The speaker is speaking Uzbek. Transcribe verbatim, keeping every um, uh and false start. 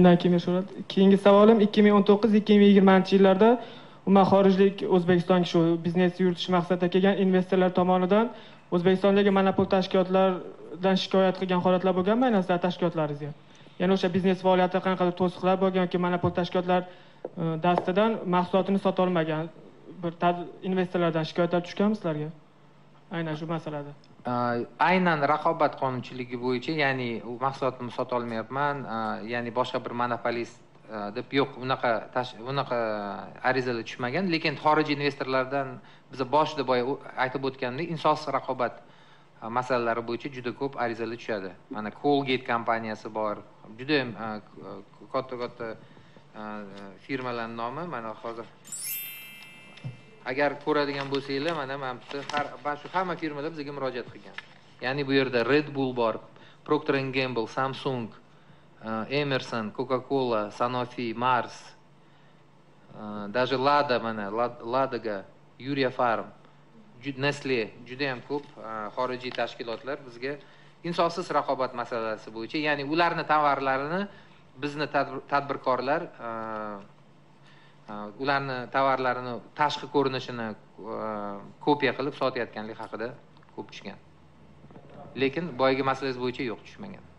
Bundan keyin Shuhrat, keyingi savolim ikki ming o'n to'qqiz ikki ming yigirmanchi yillarda umuman xorijlik O'zbekistonga shu biznes yuritish maqsadida kelgan investorlar tomonidan O'zbekistondagi monopol tashkilotlardan shikoyat qilgan holatlar bo'lganmi, aynan sizlar tashkilotlaringizga? Ya'ni o'sha biznes faoliyati qanaqadir to'siqlar bo'lgan yoki monopol tashkilotlar dastidan mahsulotini sota olmagan bir investorlardan shikoyatlar tushganmi sizlarga? Aynan shu masalada. Aynan raqobat qonunchiligi bo'yicha, ya'ni u mahsulotni sota olmayapman, ya'ni boshqa bir monopolist deb yo'q, unaqa unaqa arizalar tushmagan, lekin xorijiy investorlardan biz boshida boya aytib o'tgandek, insofsiz raqobat masalalari bo'yicha juda ko'p arizalar tushadi. Mana Colgate kompaniyasi bor, juda ham katta-katta firmalarning nomi, mana hozir agar ko'radigan bo'lsanglar, mana mana shu hamma firmalar bizga murojaat qilgan. Ya'ni bu yerda Red Bull bor, Procter and Gamble, Samsung, Emerson, Coca-Cola, Sanofi, Mars, даже Lada, mana Ladaga, Yuria Farm, Nestle, juda ham ko'p xorijiy tashkilotlar bizga insofsiz raqobat masalasi bo'yicha, ya'ni ularning tovarlarini bizni tadbirkorlar ularni tovarlarini tashqi ko'rinishini kopiya qilib sotayotganlik haqida ko'p tushgan. Lekin boyagi masalangiz bo'yicha yo'q, tushmagan.